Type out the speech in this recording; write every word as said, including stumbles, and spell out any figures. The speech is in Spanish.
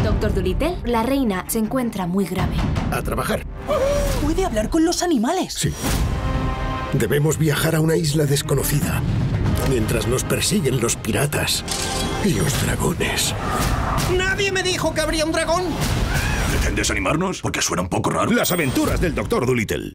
Doctor Dolittle, la reina se encuentra muy grave. A trabajar. ¿Puede hablar con los animales? Sí. Debemos viajar a una isla desconocida mientras nos persiguen los piratas y los dragones. ¡Nadie me dijo que habría un dragón! ¿Pretendes animarnos? Porque suena un poco raro. Las aventuras del Doctor Dolittle.